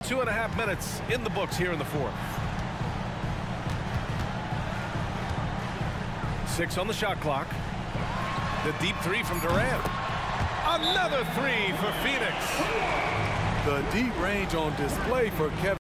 2.5 minutes in the books here in the fourth. 6 on the shot clock. The deep three from Durant. Another three for Phoenix. The deep range on display for Kevin.